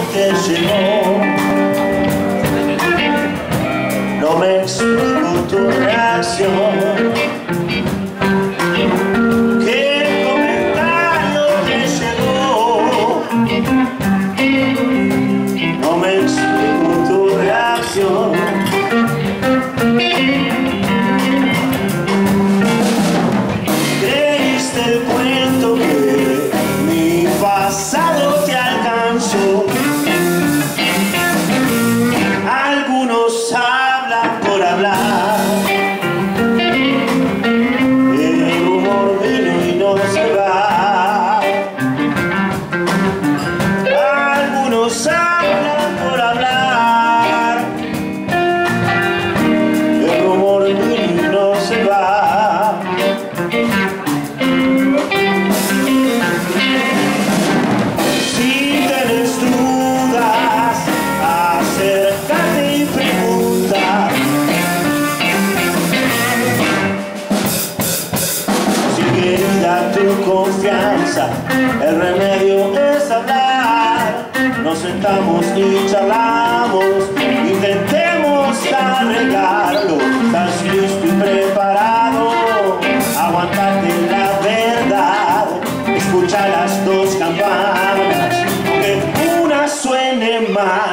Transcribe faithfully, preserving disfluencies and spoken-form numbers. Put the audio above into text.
te llegó. No me explico tu reacción. ¿Qué comentario te llegó? No me explico tu reacción. Creíste el cuento que mi pasado te alcanzó. Algunos hablan por hablar, el humor vino y no se va. Algunos hablan por hablar, el rumor vino y no se va. Si tienes dudas, acércate y pregunta. Si querida tu confianza, el remedio es hablar. Nos sentamos y charlamos, intentemos arreglarlo. Estás listo y preparado, aguantate la verdad. Escucha las dos campanas, aunque una suene mal.